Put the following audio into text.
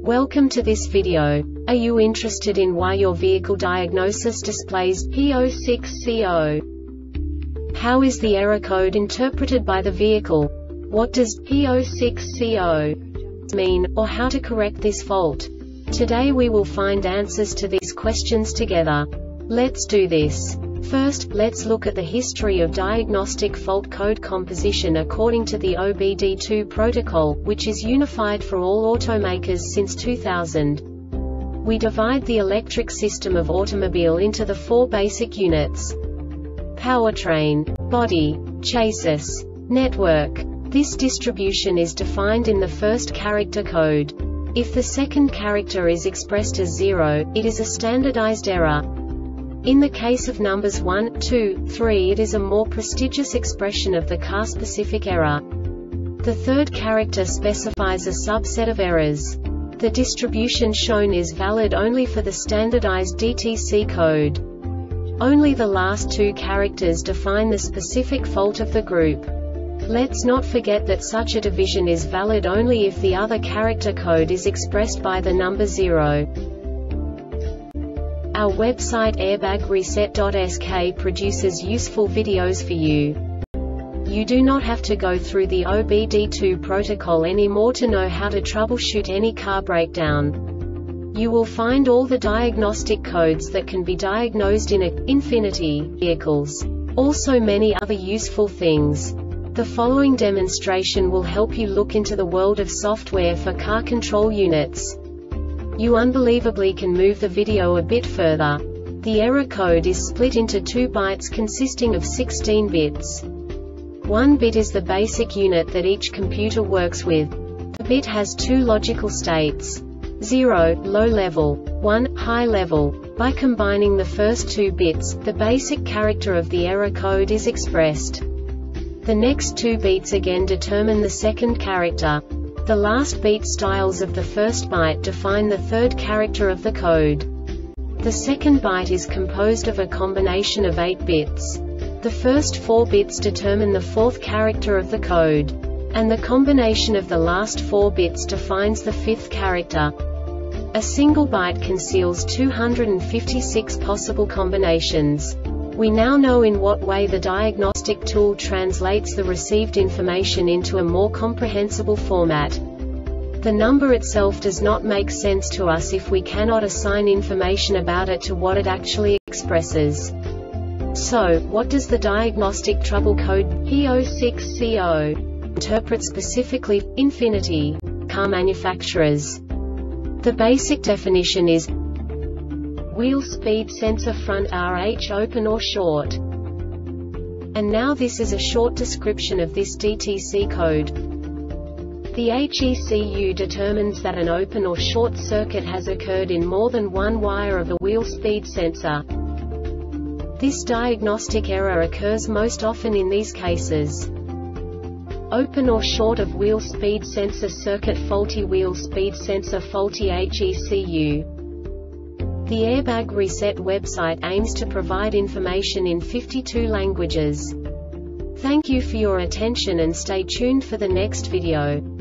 Welcome to this video. Are you interested in why your vehicle diagnosis displays P06CO? How is the error code interpreted by the vehicle? What does P06CO mean, or how to correct this fault? Today we will find answers to these questions together. Let's do this. First, let's look at the history of diagnostic fault code composition according to the OBD2 protocol, which is unified for all automakers since 2000. We divide the electric system of automobile into the four basic units: powertrain, body, chassis, network. This distribution is defined in the first character code. If the second character is expressed as 0, it is a standardized error. In the case of numbers 1, 2, 3, it is a more prestigious expression of the car-specific error. The third character specifies a subset of errors. The distribution shown is valid only for the standardized DTC code. Only the last two characters define the specific fault of the group. Let's not forget that such a division is valid only if the other character code is expressed by the number 0. Our website airbagreset.sk produces useful videos for you. You do not have to go through the OBD2 protocol anymore to know how to troubleshoot any car breakdown. You will find all the diagnostic codes that can be diagnosed in Infiniti vehicles. Also many other useful things. The following demonstration will help you look into the world of software for car control units. You unbelievably can move the video a bit further. The error code is split into 2 bytes consisting of 16 bits. 1 bit is the basic unit that each computer works with. The bit has 2 logical states: 0, low level, 1, high level. By combining the first 2 bits, the basic character of the error code is expressed. The next 2 beats again determine the second character. The last beat styles of the first byte define the third character of the code. The second byte is composed of a combination of 8 bits. The first 4 bits determine the fourth character of the code. And the combination of the last 4 bits defines the fifth character. A single byte conceals 256 possible combinations. We now know in what way the diagnostic tool translates the received information into a more comprehensible format. The number itself does not make sense to us if we cannot assign information about it to what it actually expresses. So, what does the diagnostic trouble code P06CO interpret specifically for Infiniti car manufacturers? The basic definition is wheel speed sensor front RH open or short. And now this is a short description of this DTC code. The HECU determines that an open or short circuit has occurred in more than one wire of the wheel speed sensor. This diagnostic error occurs most often in these cases: open or short of wheel speed sensor circuit, faulty wheel speed sensor, faulty HECU. The Airbag Reset website aims to provide information in 52 languages. Thank you for your attention and stay tuned for the next video.